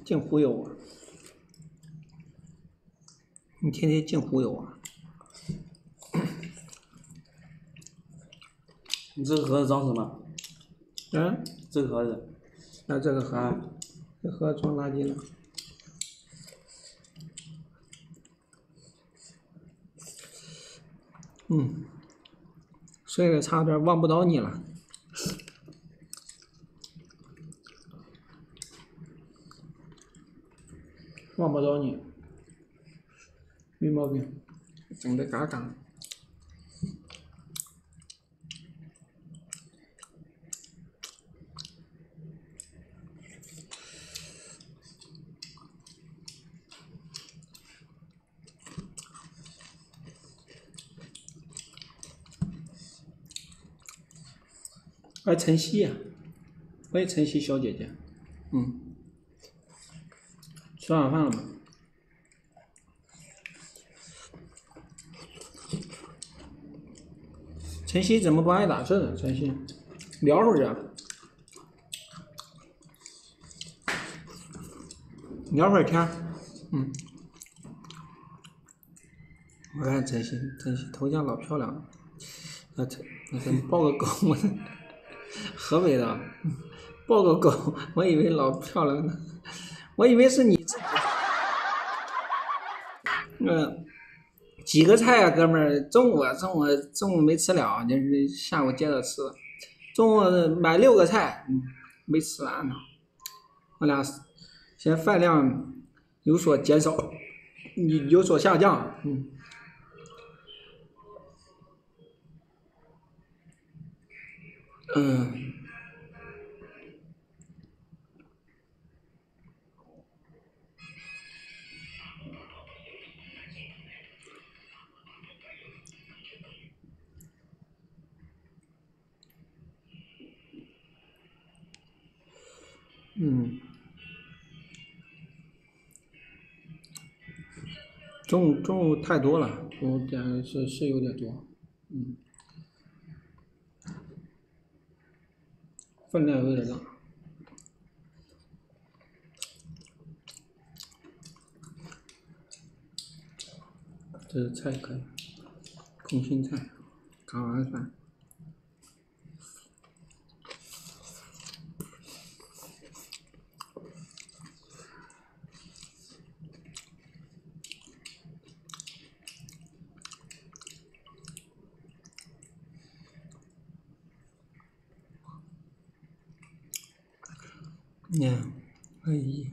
净忽悠我！你天天净忽悠我！ 你这个盒子装什么？ 嗯？ 这个盒子。 那这个盒，这盒装垃圾了。睡得差点望不到你了。望不到你，没毛病，整的嘎嘎。哎，晨曦呀，喂，晨曦小姐姐，吃晚饭了吗？晨曦怎么不爱打字呢？晨曦，聊会儿啊，聊会儿天。我看晨曦头像老漂亮了，那抱个狗，河北的，抱个狗，我以为老漂亮呢，我以为是你自己。几个菜啊，哥们儿，中午没吃了，就是下午接着吃。中午买6个菜，没吃完呢。我俩现在饭量有所减少，有所下降，中午太多了，中午点的是有点多，分量有点大。这是菜可以，空心菜，烤完饭。哎呀，